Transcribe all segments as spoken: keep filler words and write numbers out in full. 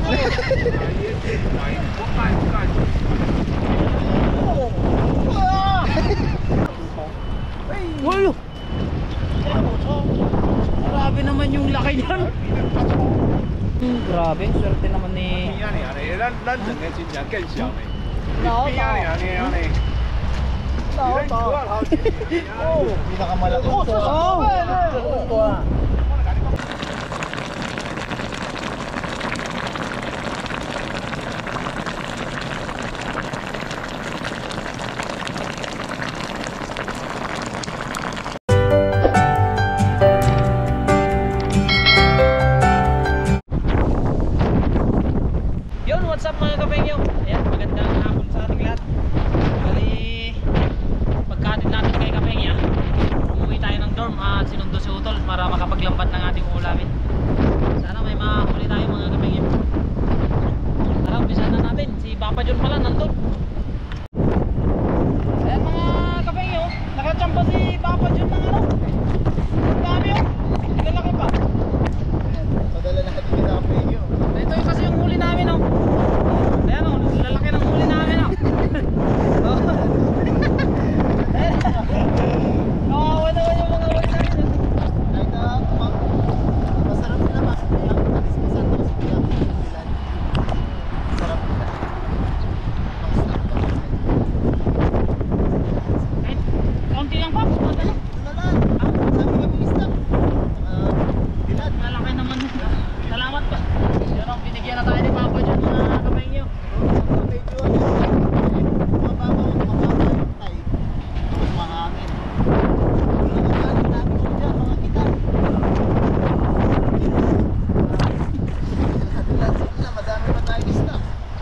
Walo! Grabe naman yung laki niyan. Hmm, grabe, swerte naman ni... Pinakamalaki. Oo! What's up mga kapengyo? Ayan, magandang hapon sa ating lahat. Bali, pagkatid natin kay Kapengya, umuwi tayo ng dorm at sinundo si Utol para makapaglambat ng ating ulamin. Sana may makahuli tayo mga kapengyo. Tara, umpisahan na natin. Si Papa John pala nandun. Ayan mga kapengyo, nakachamba si Papa John ng ano? Ang dami yun. Lalaki pa. Padala na natin kita Kapengyo. Ito yung kasi yung huli namin, no? Ayan o, lalaki ng huli namin o. Nakawa naman yung mga huli namin. Kahit na masarap sila mas bilang. Kalis-kasan na mas bilang. Sarap nila. Kahit kaunti lang pa, ano na? Ito na lang. Sabi nga bilis lang. Bilad. Lalaki naman yun. Salamat pa. Pero binigyan na tayo ni Papa dyan mga kapengyo. Medyo ano, mababaw, mababaw yung tayo. Tapos mahangin. Nagagalit namin ko dyan, mga kita. Lahat sila, madami pa tayo isla.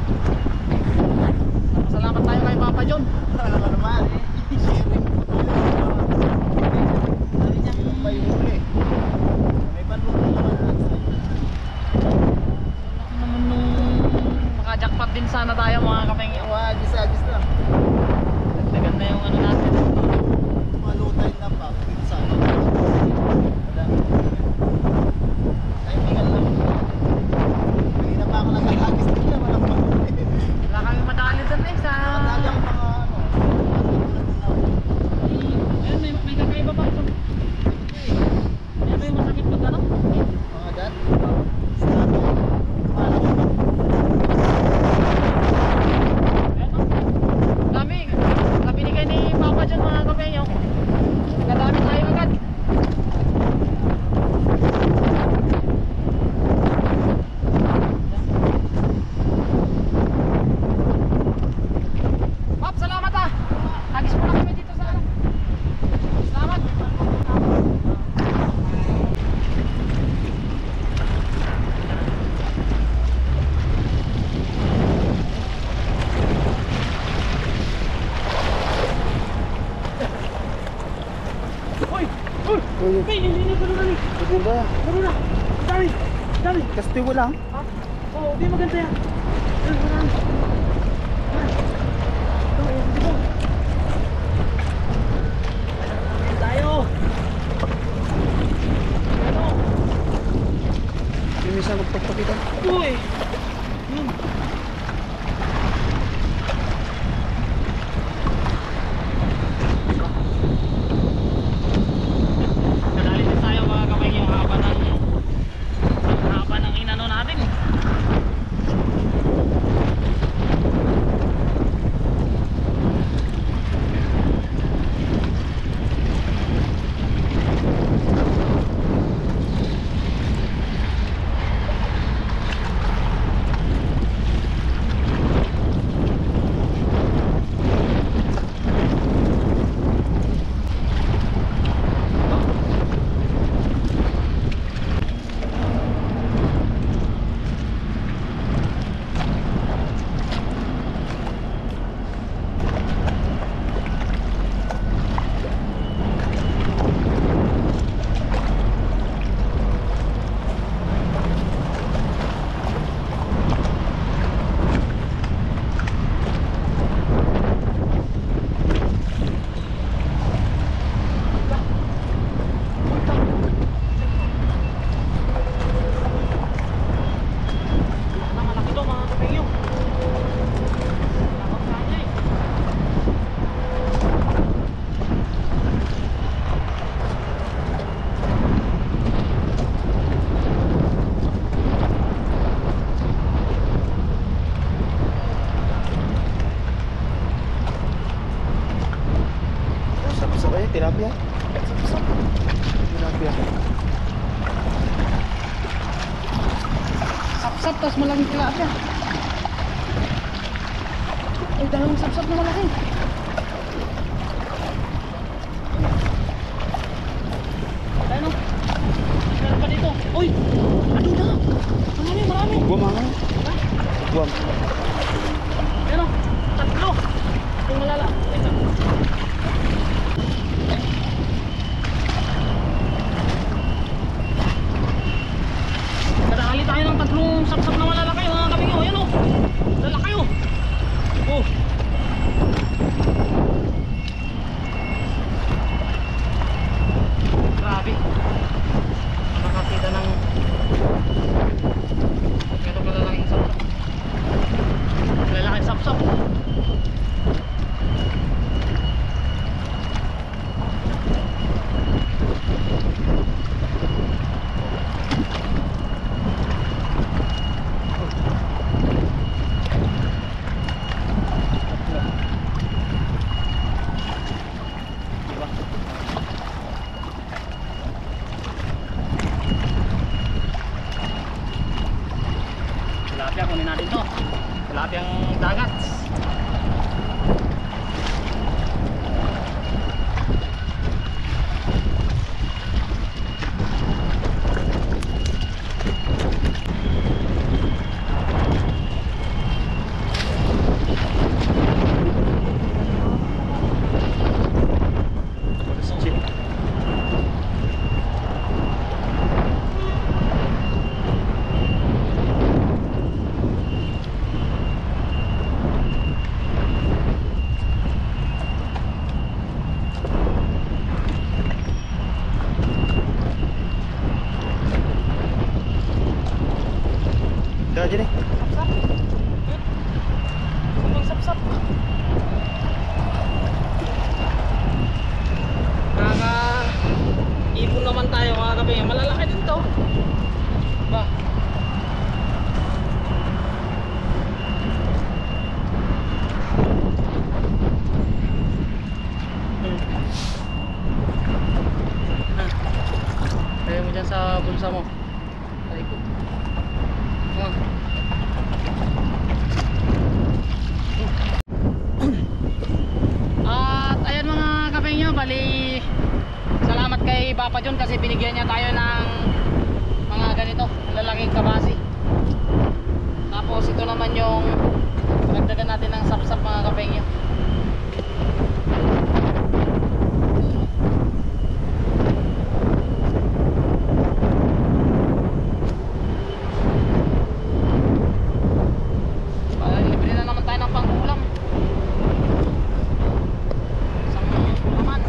Salamat tayo kay Papa John. Ano ka naman, sharing po tayo. Ilang ba yung huli? May panluto naman natin sa inyo. Naman nung makajakpat din sana tayo mga kapengyo. Wah, agis-agis lang. Dagdagan na yung ano natin. Malutay na pa, pizza. Madami. Timingan lang. Kanina pa ako nag-agis nila, walang mahuli. Wala kami madali dyan eh sa... Nakadali ang mga ano. Ayan, may, may kakaiba pa. Ayan, may masakit pag ano? Mga dat. Stado. Malaki. Ayan o. Dami. Binigay ni Papa dyan mga kapengyo. Nagdadami tayo agad. Pap, salamat ah. Tagis mo na kami dito sa ano. Salamat. Uy! Uy! May hindi ko na rin. Maganda. Ano na? Dami! Dami! Kastigo lang. Ha? Oo, di maganda yan. Ayun, marami. Ito, ayun, dito. Ayun tayo. Ano? Yung isa magpagpakita. Uy! Yun. Kadali din tayo mga kamay yung haba ng ang haba ng inano natin. tas malaking tilapia. Ay, dalawang sapsap na malaki. Ayan o. Meron pa dito. Uy! Ano na? Marami, marami. Guam mga. Guam. Ayan o. Tatlo. Kung malala. Ito. Nadakali tayo ng tatlong sapsap na malalaki mga kaping o. Ayan o. Lalaki o. Oh. Grabe. Nakakita ng ito pala lang yung sapsap. Lalaking sapsap. Tilapia, kunin natin to. Tilapiang dagat. Ito aja nih. Sapsap. Kumpang sapsap. Kaka ipon naman tayo mga kaping. Malalaki din to. Ba? Hmm. Ah. Lagay mo dyan sa bulsa mo. Sa ikot. Oh. At ayan mga kapengyo, bali salamat kay Papa John kasi binigyan niya tayo ng mga ganito, lalaking kabasi. Tapos ito naman yung nagdagan natin ng sapsap mga kapengyo. Libre na naman tayo ng pang-ulam. Isang naman.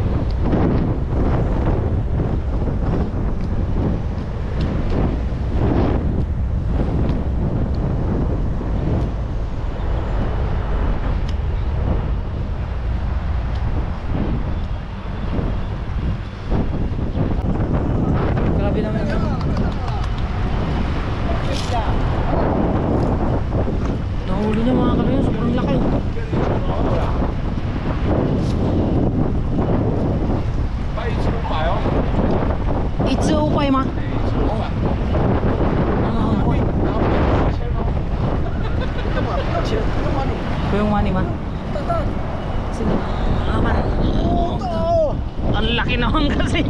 Grabe naman yun. Nahuli niya mga kapatid, sobrang laki. Itsuupay ma. Ito yung money ma. Sino? Aman. Ang laki naman kasi.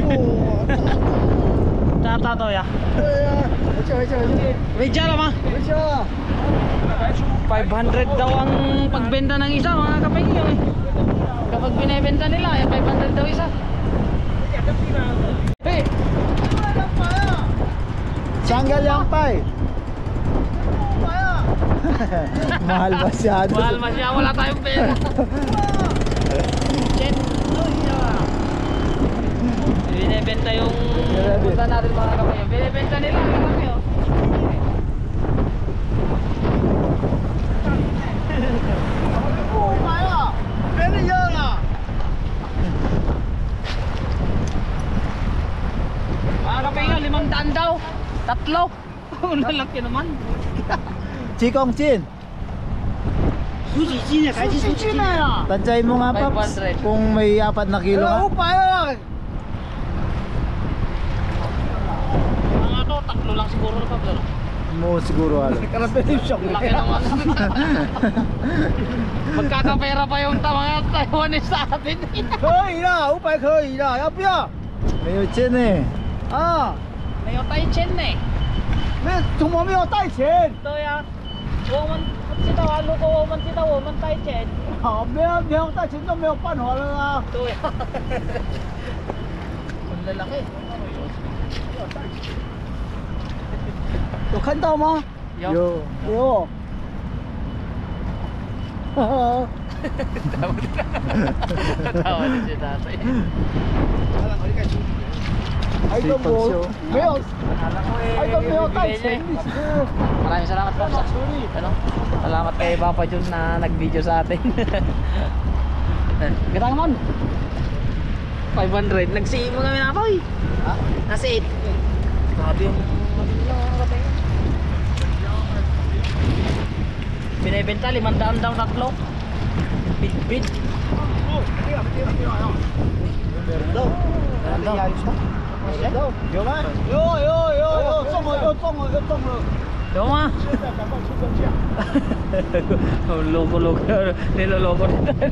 Tata to ya. Medya lang ma. five hundred daw ang pagbenta ng isa mga kapatid eh. Kapag binebenta nila, eh, five hundred daw isa. Hey! Sanggal yang pai. Mahal masyado. Mahal masyado, wala tayong pera. Jet. Binebenta yung punta natin mga kapatid. Binebenta nila, malaki oh. Mga kapatid, limang daan daw. Tatlo. Ang lalaki naman. Chikong Chin. Tansyahin mo nga five Paps hundred. kung may apat na kilo ka. Mga to, tatlo lang siguro na Pablo. mo siguro alam. Laki naman. Magkakapera pa yung mga Taiwanese sa atin. 可以啦，五百可以啦，要不要？没有钱呢。啊， May tayo chen eh. 没有，怎么没有带钱？ Ito ya. Woman sita halo ko woman sita woman tayo chen. 好，没有没有带钱就没有办法了啊。 Ito ya. Ang lalaki. 有看到吗？ Yo. 有。哈哈。 Tawa din si tatay. 还跟我没有，还跟没有带钱，你是 Maraming salamat po sa ano? Salamat kay Papa Jun na nag-video sa atin. Kita naman. five hundred. Nagsi mo kami na ito eh. Ha? Nasa eight. Grabe yung kape. Binibenta, limandaan daw tatlo. Bid bid. Meron daw. Meron daw. Ayos mo? Meron daw. 有吗？有有有有中了又中了又中了。 Yo ma. 现在赶快出个价。 Loko-loko. Niloloko na tayo.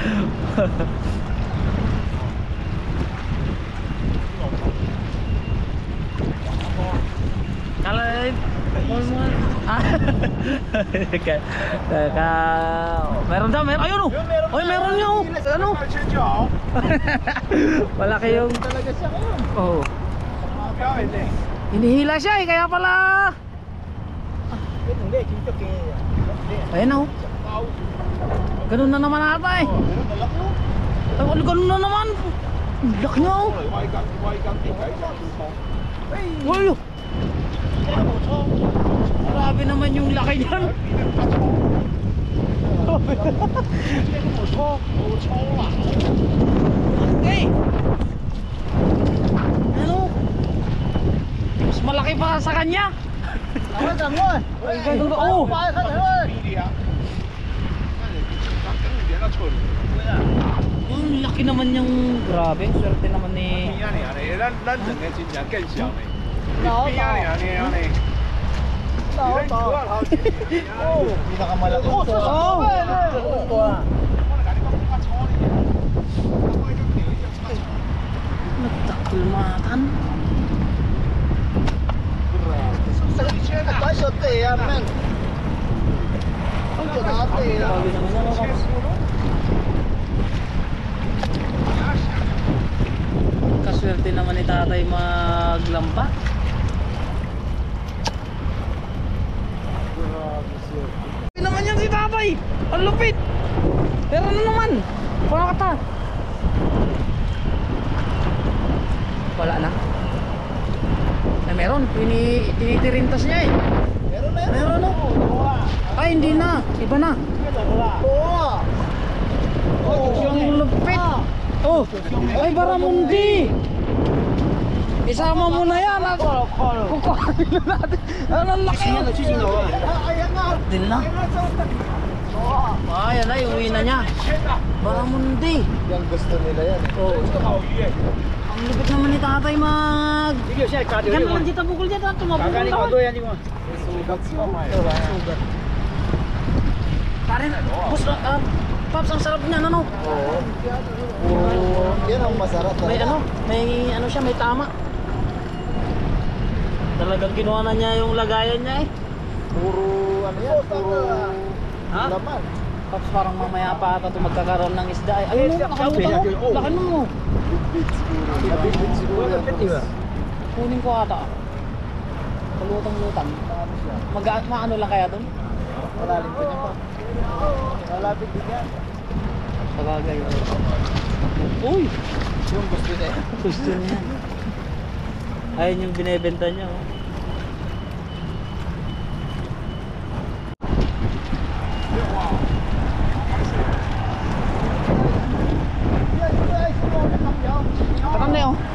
Kalau ah, ka, ka, meron daw, meron, ayun oh, oy meron nyo, ano, malaki yung, Talaga siya ngayon. oh, hinihila siya eh, kaya pala, Hindi, kinto kaya. ayun oh, ganun na naman ata eh, Meron malaki oh. ay, wala, ganun na naman, laki nyo, wala, grabe naman yung laki niyan. Okay. Ano? Mas malaki pa sa kanya. Ay, ganun. Ay, ganun ba? Oo. Ay, ganun. Ang laki naman yung grabe. Swerte naman ni... Oh, pinakamalaki. Oh, Oh. Nagtakulmatan. Ay, sote yan, men. Ang dati yan. Grabe naman yan, oh, Paps. Kaswerte naman ni tatay maglamba. Grabe naman yan si tatay. Ang lupit. Pero ano naman? Wala ka ta. Wala na. Ay meron. Tini, tinitirintas niya eh. Meron na yan. Meron no? Ay hindi na. Iba na. Oo. Yung lupit. Oh. Ay Baramundi. Isama mo na yan. Kukuhanin na natin. Ano ang laki. Ayan nga. Din na. Ayan na. Iuwi na niya. Baramundi. Yung gusto nila yan. Oh. Ang lupit naman ni tatay mag... Ganun lang dito bukol dito. Tumabukol naman. Sugat. Pare, boss, uh, Paps, ang sarap niyan, ano? Oo. Yan ang masarap talaga. May ano, may ano siya, may tama. Talagang kinuha na niya yung lagayan niya eh. Puro ano yan, puro Ha? laman. Paps, parang mamaya pa ata ito magkakaroon ng isda eh. Ayun mo, nakalimutan mo. Lakan mo. Nabibig siguro yan. Kunin ko ata. Palutang-lutang. Mag maano lang kaya doon? Malalim pa niya pa. Malapit din yan. Sabagay. Uy! Yung gusto niya. Gusto niya. Ayun yung binebenta niya. Oh. Takam na yun.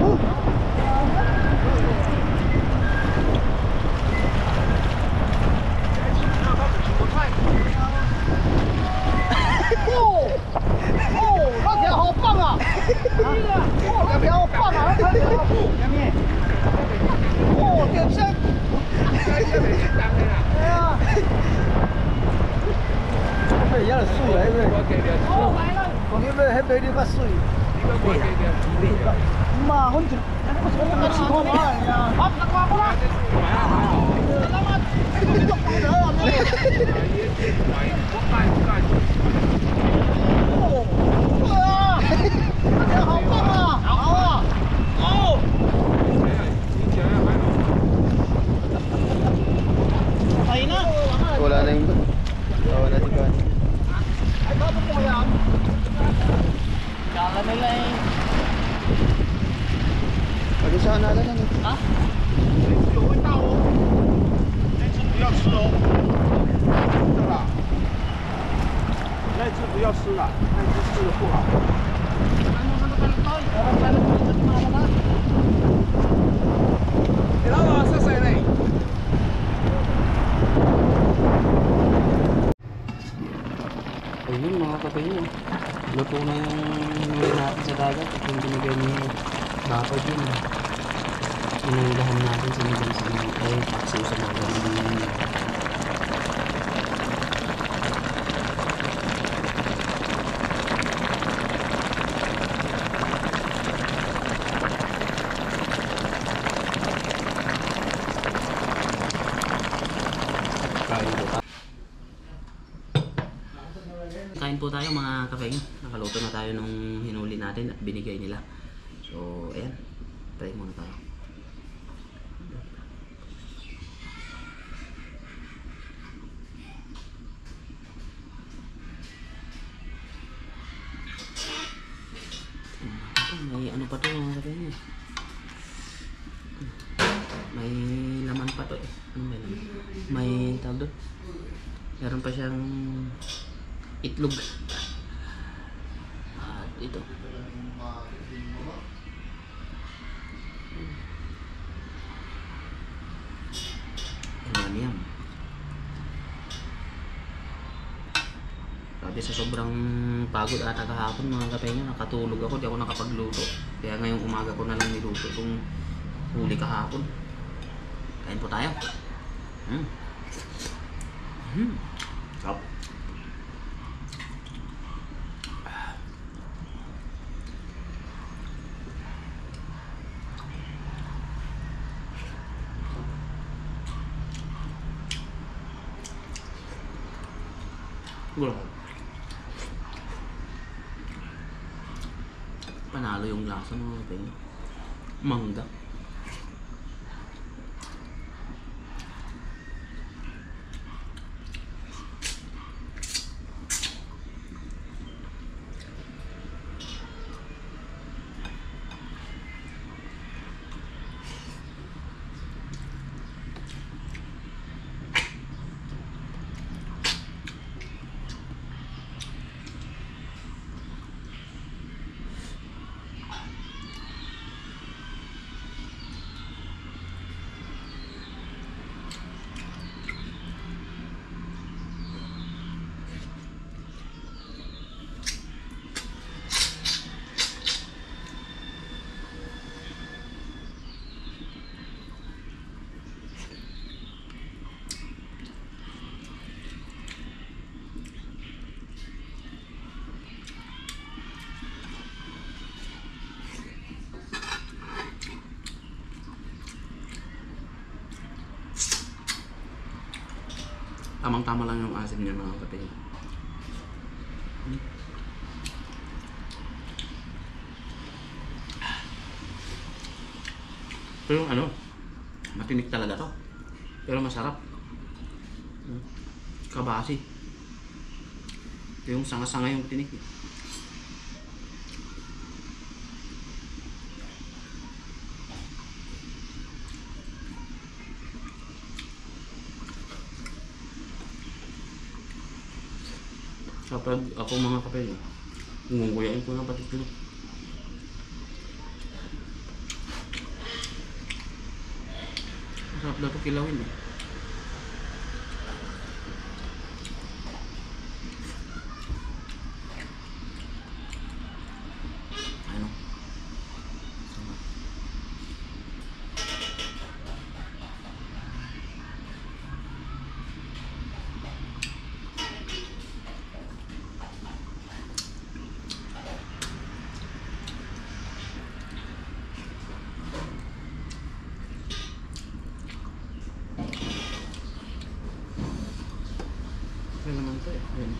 Oh! Oh! 那条好棒啊！哦，那条好棒啊！那条好哦， Kung iba, hebe di kasoy. Mahon. Ano mas matagal si Hon? Hop, nakuha ko na! Salamat! Ito ko na, ano? Oh! Ah! Ano ako pa nga? Ako! Oh! Patay na! Wala na yung wala na yung gani. Ay, bakit mo yan? Kala nila eh. Pwede sa kanala na no? Ha? Ayun mga kapatid, luto na yung huli natin sa dagat at yung binigay ni Papa Jim. Inanggahan natin sa mga sa mga ay paksiw sa mga ganun. Kain po tayo mga kapeng. Nakaluto na tayo nung hinuli natin at binigay nila. So, ayan. Try muna tayo. May ano pa to mga kapeng. May laman pa to eh. Ano may laman? May tawag doon. Meron pa siyang itlog. At ito. Ayan yan. Sabi sa sobrang pagod ata kahapon mga kapenyo, nakatulog ako, di ako nakapagluto. Kaya ngayong umaga ko na lang niluto itong huli kahapon. Kain po tayo. Hmm. Hmm. Sarap. Gulo. Panalo yung lasa mga kapatid. Mangga. Tamang-tama lang yung asim niya mga kapatid. Hmm. Pero ano, matinik talaga to. Pero masarap. Hmm. Kabasi. Yung sanga-sanga yung tinik. Kapag ako mga kapatid, ngunguyain ko ng pati kilo. Masarap na ito kilawin eh. Ano? Sama. Ano naman to eh. Ayun.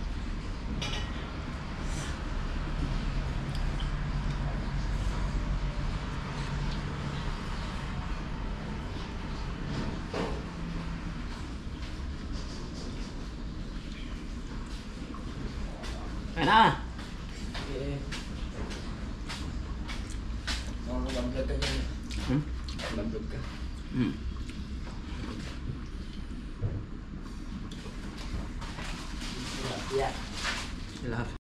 Kaya na! Eh. Nakakamblog ka niyan. Hmm? Nakakamblog ka. Hmm. Yeah. Sila.